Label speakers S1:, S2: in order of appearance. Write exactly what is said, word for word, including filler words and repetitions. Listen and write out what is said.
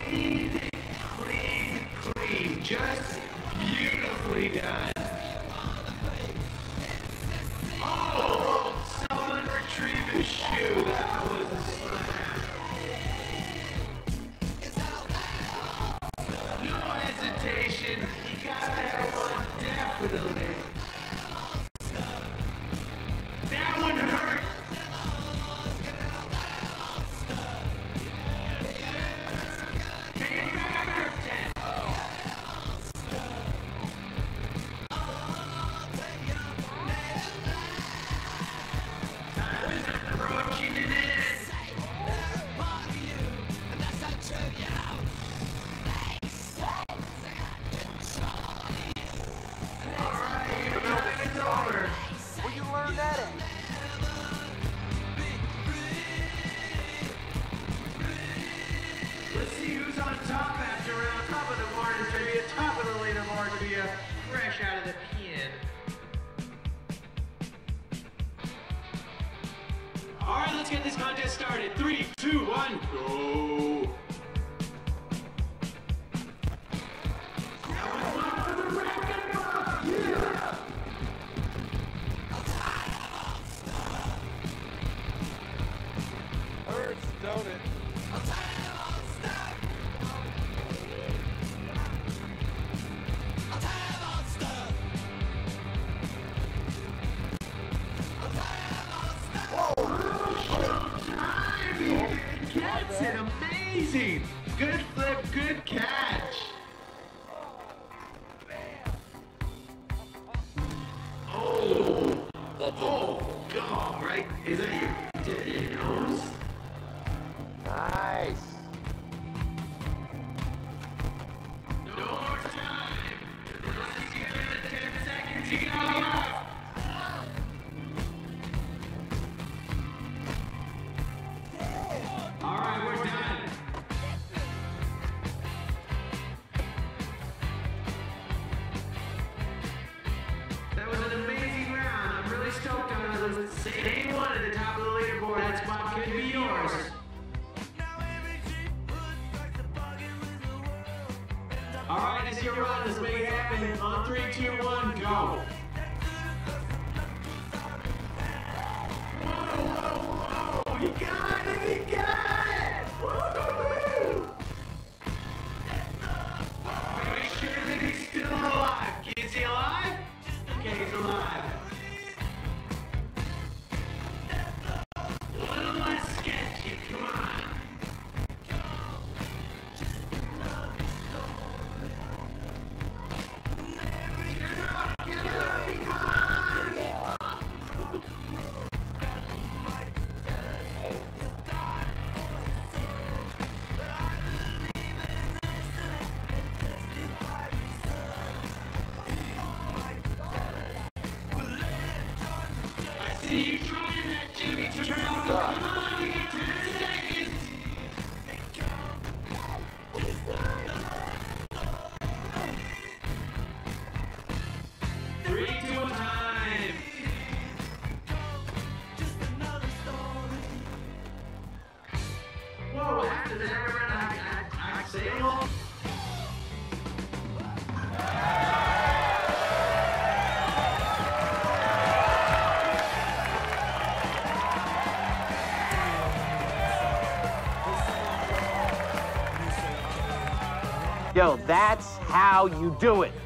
S1: Clean, clean, clean. Just beautifully done. Oh, someone retrieved his shoe. That was a slam. No hesitation. He got that one definitely. That one hurt. Fresh out of the pen. All right, let's get this contest started. Three, two, one, go. That was one for the record. Yeah.
S2: Hurts, don't it?
S1: Gets it, amazing! Good flip, good catch! Oh! Oh, God, right? Is that your, is that your nose?
S2: Nice!
S1: No more time! Let's give it ten seconds, you got left! All right, we're done. That was an amazing round. I'm really stoked on it. Same one at the top of the leaderboard. That spot could be yours. All right, it's your run. Let's make it happen. On three, two, one, go. Whoa, whoa, whoa! You got it! You got it! Woo! Make sure that he's still alive. Is he alive? Okay, he's alive. A little less sketchy. Come on. Get up! Get up! Come on! See you trying that, Jimmy. Turn on. Come on, you got ten seconds. Three, two, time. Whoa, after that, I, I, I say hello.
S3: Yo, that's how you do it.